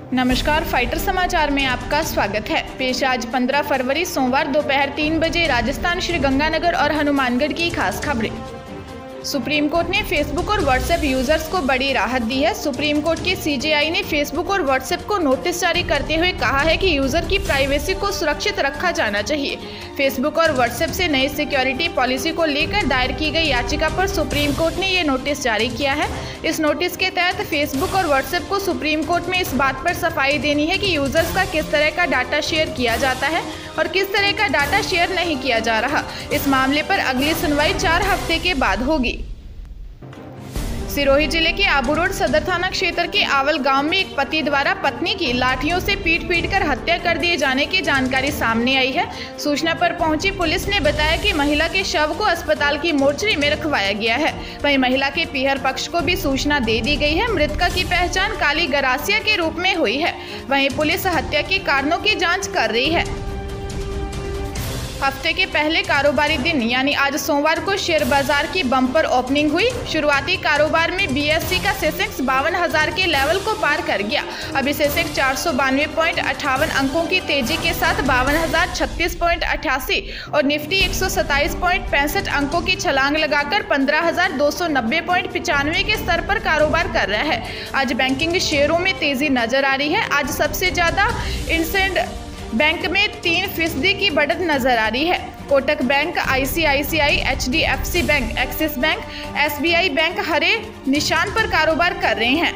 नमस्कार, फाइटर समाचार में आपका स्वागत है। पेश आज 15 फरवरी सोमवार दोपहर 3 बजे राजस्थान श्रीगंगानगर और हनुमानगढ़ की खास खबरें। सुप्रीम कोर्ट ने फेसबुक और व्हाट्सएप यूजर्स को बड़ी राहत दी है। सुप्रीम कोर्ट के सीजेआई ने फेसबुक और व्हाट्सएप को नोटिस जारी करते हुए कहा है कि यूजर की प्राइवेसी को सुरक्षित रखा जाना चाहिए। फेसबुक और व्हाट्सएप से नई सिक्योरिटी पॉलिसी को लेकर दायर की गई याचिका पर सुप्रीम कोर्ट ने ये नोटिस जारी किया है। इस नोटिस के तहत फेसबुक और व्हाट्सएप को सुप्रीम कोर्ट में इस बात पर सफाई देनी है कि यूजर्स का किस तरह का डाटा शेयर किया जाता है और किस तरह का डाटा शेयर नहीं किया जा रहा। इस मामले पर अगली सुनवाई 4 हफ्ते के बाद होगी। सिरोही जिले के आबू रोड सदर थाना क्षेत्र के आवल गांव में एक पति द्वारा पत्नी की लाठियों से पीट कर हत्या कर दिए जाने की जानकारी सामने आई है। सूचना पर पहुंची पुलिस ने बताया कि महिला के शव को अस्पताल की मोर्चरी में रखवाया गया है। वहीं महिला के पीहर पक्ष को भी सूचना दे दी गई है। मृतका की पहचान काली गरासिया के रूप में हुई है। वहीं पुलिस हत्या के कारणों की जाँच कर रही है। हफ्ते के पहले कारोबारी दिन यानी आज सोमवार को शेयर बाजार की बम्पर ओपनिंग हुई। शुरुआती कारोबार में बीएसई का सेंसेक्स 52,000 के लेवल को पार कर गया। अभी सेंसेक्स 492.58 अंकों की तेजी के साथ 52,036.88 और निफ्टी 127.65 अंकों की छलांग लगाकर 15,290.95 के स्तर पर कारोबार कर रहा है। आज बैंकिंग शेयरों में तेजी नजर आ रही है। आज सबसे ज्यादा इंडसइंड बैंक में 3% की बढ़त नजर आ रही है। Kotak bank, ICICI, HDFC bank, Axis bank, SBI bank हरे निशान पर कारोबार कर रहे हैं।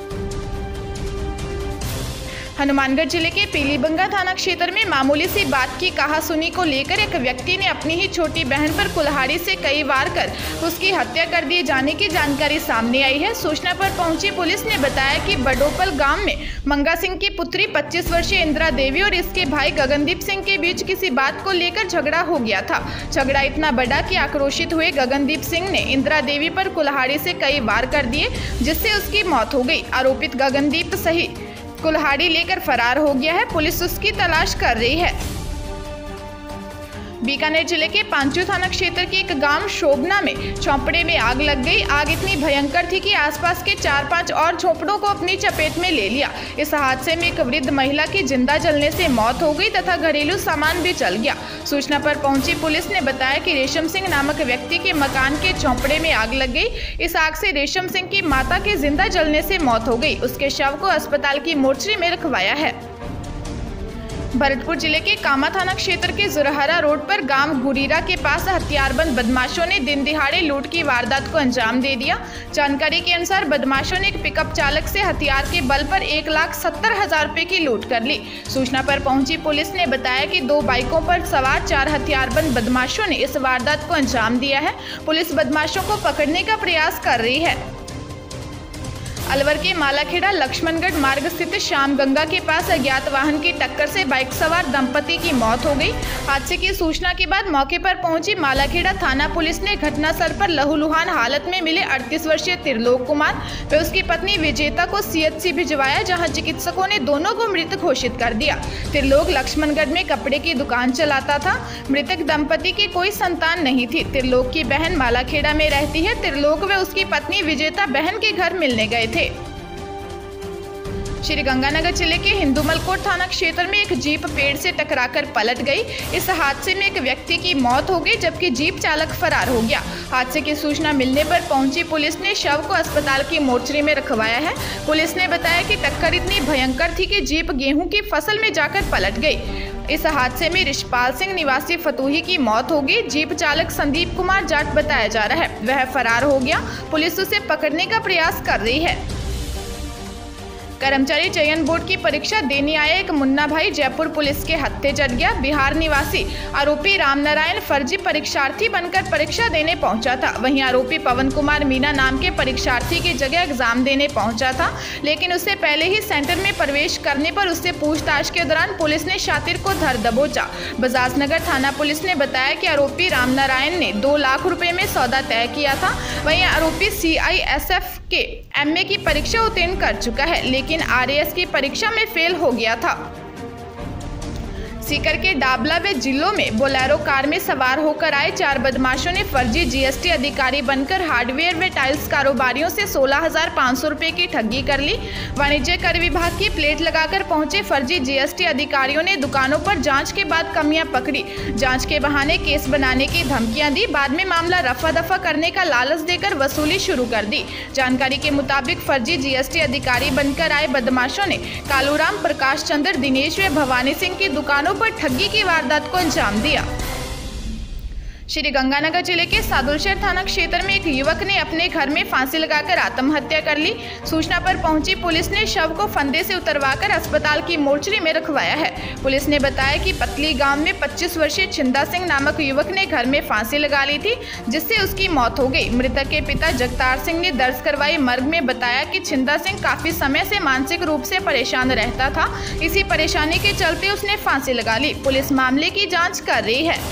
हनुमानगढ़ जिले के पीलीबंगा थाना क्षेत्र में मामूली सी बात की कहासुनी को लेकर एक व्यक्ति ने अपनी ही छोटी बहन पर कुल्हाड़ी से कई वार कर उसकी हत्या कर दिए जाने की जानकारी सामने आई है। सूचना पर पहुंची पुलिस ने बताया कि बडोपल गांव में मंगा सिंह की पुत्री 25 वर्षीय इंदिरा देवी और इसके भाई गगनदीप सिंह के बीच किसी बात को लेकर झगड़ा हो गया था। झगड़ा इतना बड़ा कि आक्रोशित हुए गगनदीप सिंह ने इंदिरा देवी पर कुल्हाड़ी से कई वार कर दिए, जिससे उसकी मौत हो गई। आरोपित गगनदीप सही कुल्हाड़ी लेकर फरार हो गया है। पुलिस उसकी तलाश कर रही है। बीकानेर जिले के पांचू थाना क्षेत्र के एक गांव शोभना में झोंपड़े में आग लग गई। आग इतनी भयंकर थी कि आसपास के 4-5 और झोंपड़ों को अपनी चपेट में ले लिया। इस हादसे में एक वृद्ध महिला की जिंदा जलने से मौत हो गई तथा घरेलू सामान भी जल गया। सूचना पर पहुंची पुलिस ने बताया कि रेशम सिंह नामक व्यक्ति के मकान के झोंपड़े में आग लग गई। इस आग से रेशम सिंह की माता के जिंदा जलने से मौत हो गई। उसके शव को अस्पताल की मोर्चरी में रखवाया है। भरतपुर जिले के कामा थाना क्षेत्र के जुरहरा रोड पर गांव गुरीरा के पास हथियारबंद बदमाशों ने दिन दिहाड़े लूट की वारदात को अंजाम दे दिया। जानकारी के अनुसार बदमाशों ने एक पिकअप चालक से हथियार के बल पर 1,70,000 रुपए की लूट कर ली। सूचना पर पहुंची पुलिस ने बताया कि 2 बाइकों पर सवार 4 हथियारबंद बदमाशों ने इस वारदात को अंजाम दिया है। पुलिस बदमाशों को पकड़ने का प्रयास कर रही है। अलवर के मालाखेड़ा लक्ष्मणगढ़ मार्ग स्थित श्याम गंगा के पास अज्ञात वाहन की टक्कर से बाइक सवार दंपति की मौत हो गई। हादसे की सूचना के बाद मौके पर पहुंची मालाखेड़ा थाना पुलिस ने घटनास्थल पर लहूलुहान हालत में मिले 38 वर्षीय त्रिलोक कुमार व उसकी पत्नी विजेता को सीएचसी भिजवाया, जहां चिकित्सकों ने दोनों को मृत घोषित कर दिया। त्रिलोक लक्ष्मणगढ़ में कपड़े की दुकान चलाता था। मृतक दंपति की कोई संतान नहीं थी। त्रिलोक की बहन मालाखेड़ा में रहती है। त्रिलोक व उसकी पत्नी विजेता बहन के घर मिलने गए थे। श्रीगंगानगर जिले के हिंदुमलकोट थाना क्षेत्र में एक जीप पेड़ से टकराकर पलट गई। इस हादसे में एक व्यक्ति की मौत हो गई जबकि जीप चालक फरार हो गया। हादसे की सूचना मिलने पर पहुंची पुलिस ने शव को अस्पताल की मोर्चरी में रखवाया है। पुलिस ने बताया कि टक्कर इतनी भयंकर थी कि जीप गेहूं की फसल में जाकर पलट गई। इस हादसे में रिशपाल सिंह निवासी फतूही की मौत हो गई। जीप चालक संदीप कुमार जाट बताया जा रहा है, वह फरार हो गया। पुलिस उसे पकड़ने का प्रयास कर रही है। कर्मचारी चयन बोर्ड की परीक्षा देने आया एक मुन्ना भाई जयपुर पुलिस के हत्थे चढ़ गया। बिहार निवासी आरोपी रामनारायण फर्जी परीक्षार्थी बनकर परीक्षा देने पहुंचा था। वहीं आरोपी पवन कुमार मीना नाम के परीक्षार्थी की जगह एग्जाम देने पहुंचा था, लेकिन उससे पहले ही सेंटर में प्रवेश करने पर उससे पूछताछ के दौरान पुलिस ने शातिर को धर दबोचा। बजाजनगर थाना पुलिस ने बताया कि आरोपी रामनारायण ने 2 लाख रुपए में सौदा तय किया था। वहीं आरोपी CISF के MA की परीक्षा उत्तीर्ण कर चुका है, लेकिन RAS की परीक्षा में फेल हो गया था। सीकर के डाबला व जिलों में बोलेरो कार में सवार होकर आए 4 बदमाशों ने फर्जी जीएसटी अधिकारी बनकर हार्डवेयर व टाइल्स कारोबारियों से 16,500 रुपए की ठगी कर ली। वाणिज्य कर विभाग की प्लेट लगाकर पहुंचे फर्जी जीएसटी अधिकारियों ने दुकानों पर जांच के बाद कमियां पकड़ी। जांच के बहाने केस बनाने की धमकियां दी। बाद में मामला रफा दफा करने का लालच देकर वसूली शुरू कर दी। जानकारी के मुताबिक फर्जी जीएसटी अधिकारी बनकर आए बदमाशों ने कालूराम, प्रकाश चंद्र, दिनेश व भवानी सिंह की दुकानों पर ठगी की वारदात को अंजाम दिया। श्री गंगानगर जिले के सादुलशहर थाना क्षेत्र में एक युवक ने अपने घर में फांसी लगाकर आत्महत्या कर ली। सूचना पर पहुंची पुलिस ने शव को फंदे से उतरवाकर अस्पताल की मोर्चरी में रखवाया है। पुलिस ने बताया कि पतली गांव में 25 वर्षीय छिंदा सिंह नामक युवक ने घर में फांसी लगा ली थी, जिससे उसकी मौत हो गई। मृतक के पिता जगतार सिंह ने दर्ज करवाई मर्ग में बताया कि छिंदा सिंह काफी समय से मानसिक रूप से परेशान रहता था। इसी परेशानी के चलते उसने फांसी लगा ली। पुलिस मामले की जाँच कर रही है।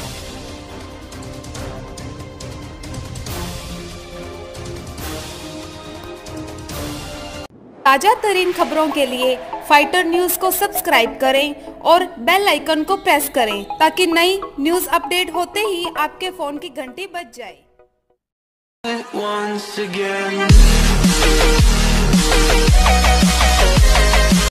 ताजा तरीन खबरों के लिए फाइटर न्यूज को सब्सक्राइब करें और बेल आइकन को प्रेस करें ताकि नई न्यूज अपडेट होते ही आपके फोन की घंटी बज जाए।